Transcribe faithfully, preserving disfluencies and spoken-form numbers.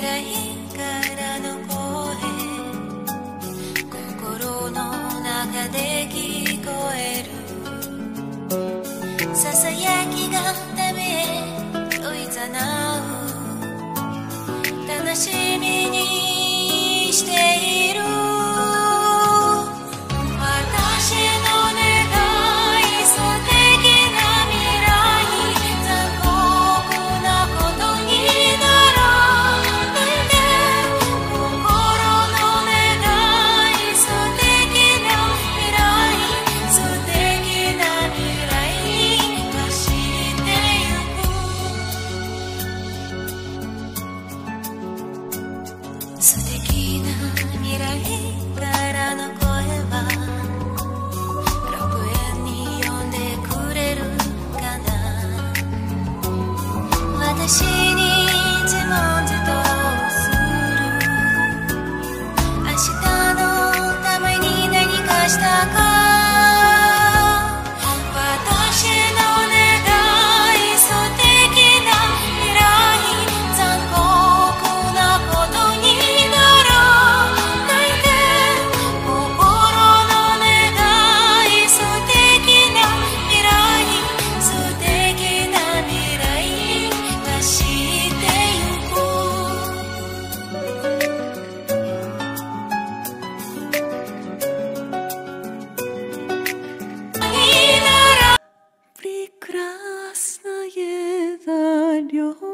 来からの声、心の中で聞こえるささやきが旅へといざなう、楽しみにしている素敵な未来からの声はろくえんに読んでくれるかな。私に自問自答する明日のために何かしたか。прекрасное зарю.